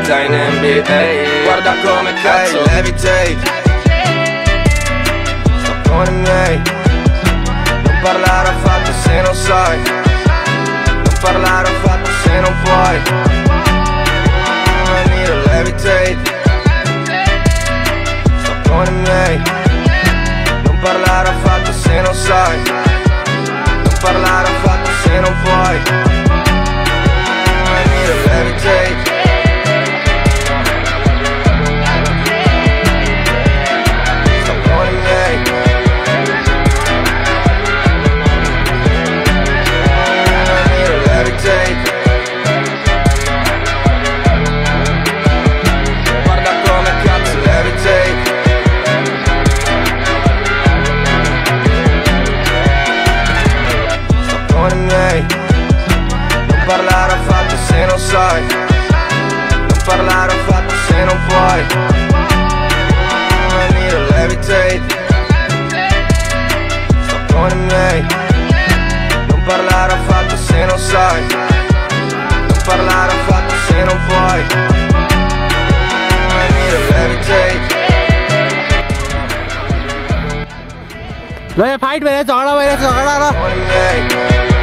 vita in NBA. Guarda come cazzo levitate. Sto con i miei. Non parlare affatto se non sai. Non parlare affatto se non puoi. I need to levitate. Sto con i miei. Non parlare affatto se non sai. Non parlare affatto se non puoi. I need to levitate. Sto con i miei. I need to levitate. Guarda come cazzo levitate. Con i miei. Non parlare affatto se non sai. Non parlare affatto se non puoi. I need to levitate. Sto con i miei. Non parlare affatto se non sai. Non parlare affatto se non puoi. I need to levitate. Fight में झगड़ा Con i miei.